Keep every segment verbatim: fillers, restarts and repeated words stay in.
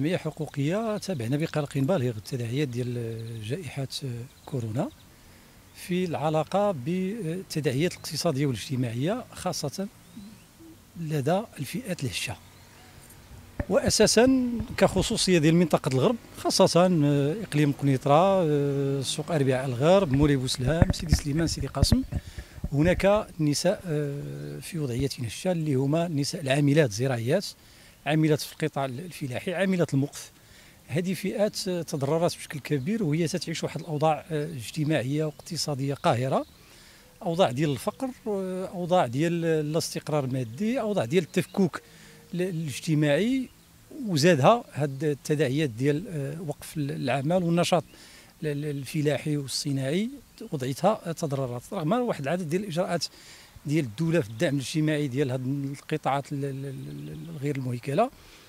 كجمعيه حقوقيه تابعنا بقلق بالغ التداعيات ديال جائحه كورونا في العلاقه بالتداعيات الاقتصاديه والاجتماعيه خاصه لدى الفئات الهشه، واساسا كخصوصيه ديال منطقه الغرب، خاصه اقليم قنيطره، سوق اربعاء الغرب، مولاي بوسلام، سيدي سليمان، سيدي قاسم. هناك نساء في وضعيه هشه اللي هما النساء العاملات الزراعيات، عاملات في القطاع الفلاحي، عاملات المقف. هذه فئات تضررت بشكل كبير وهي تتعيش واحد الاوضاع اجتماعيه واقتصاديه قاهره، اوضاع ديال الفقر، اوضاع ديال الاستقرار المادي، اوضاع ديال التفكك الاجتماعي، وزادها هاد التداعيات ديال وقف العمل والنشاط الفلاحي والصناعي وضعيتها تضررت رغم واحد العدد ديال الاجراءات ديال الدوله في الدعم الاجتماعي ديال هذه القطاعات الغير المهيكله.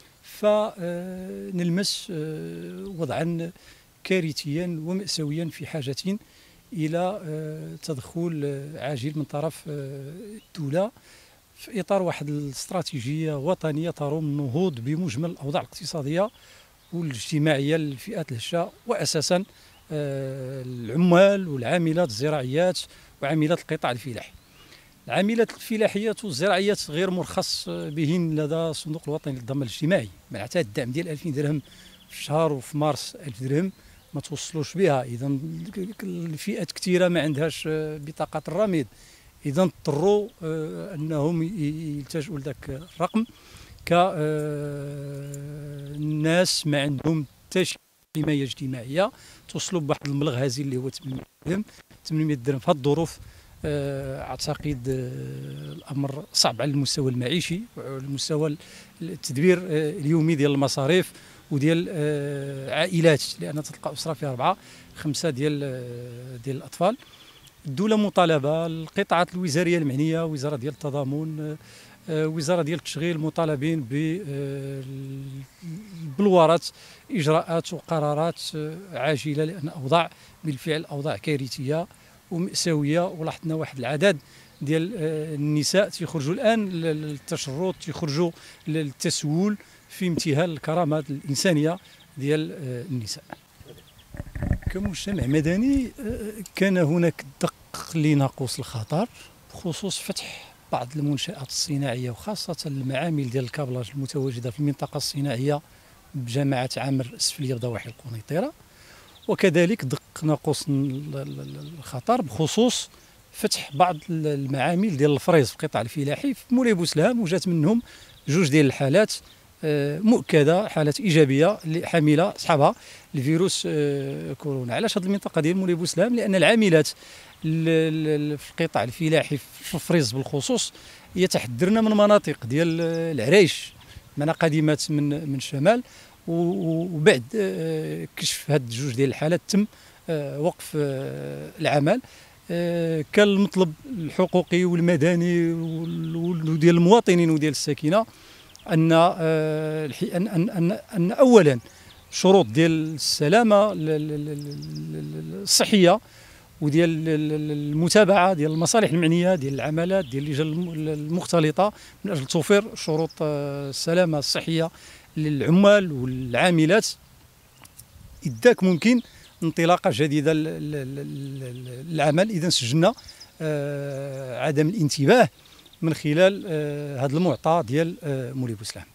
فنلمس وضعا كارثيا ومأساويا في حاجة إلى تدخل عاجل من طرف الدولة في إطار واحد الاستراتيجية وطنية تروم النهوض بمجمل الأوضاع الاقتصادية والاجتماعية للفئات الهشة، وأساسا العمال والعاملات الزراعيات وعاملات القطاع الفلاحي. العاملات الفلاحيات والزراعيات غير مرخص بهن لدى الصندوق الوطني للضمان الاجتماعي، معناتها الدعم ديال ألفين درهم في الشهر، وفي مارس ألف درهم ما توصلوش بها. اذا الفئات كثيره ما عندهاش بطاقه الرميد، اذا اضطروا انهم يلتجؤوا لذاك الرقم كالناس ما عندهم حتى شي حمايه اجتماعيه، توصلوا بواحد المبلغ هزيل اللي هو ثمانمائة درهم. ثمانمائة درهم في هذه الظروف اعتقد الامر صعب على المستوى المعيشي وعلى المستوى التدبير اليومي ديال المصاريف وديال عائلات، لان تلقى اسره فيها اربعه خمسه ديال ديال الاطفال. الدوله مطالبه، القطاعات الوزاريه المعنيه، وزاره ديال التضامن، وزاره ديال التشغيل، مطالبين ببلوره اجراءات وقرارات عاجله، لان اوضاع بالفعل اوضاع كارثيه ومأساويه. ولاحظنا واحد العدد ديال النساء تيخرجوا الان للتشرد، تيخرجوا للتسول في امتهان الكرامه الانسانيه ديال النساء. كمجتمع مدني كان هناك دق لناقوس الخطر بخصوص فتح بعض المنشآت الصناعيه وخاصه المعامل ديال الكابلاج المتواجده في المنطقه الصناعيه بجماعه عامر السفليه وضواحي القنيطره، وكذلك دق ناقوس الخطر بخصوص فتح بعض المعامل ديال الفريز في القطاع الفلاحي في مولاي بوسلام، وجات منهم جوج ديال الحالات مؤكده، حالات ايجابيه اللي حامله اصحابها الفيروس كورونا. علاش هذه المنطقه ديال مولاي بوسلام؟ لان العاملات في القطاع الفلاحي في الفريز بالخصوص يتحدرن من مناطق ديال العريش، من قادمات من من الشمال، وبعد كشف هاد جوج ديال الحالات تم وقف العمل. كان المطلب الحقوقي والمدني وديال المواطنين وديال الساكنه ان ان ان ان اولا شروط ديال السلامه الصحيه وديال المتابعه ديال المصالح المعنيه ديال العمالات ديال اللجان المختلطه من اجل توفير شروط السلامه الصحيه للعمال والعاملات، إذاك ممكن انطلاقه جديده للعمل. اذا سجلنا عدم الانتباه من خلال هذا المعطى ديال مولاي بوسلام.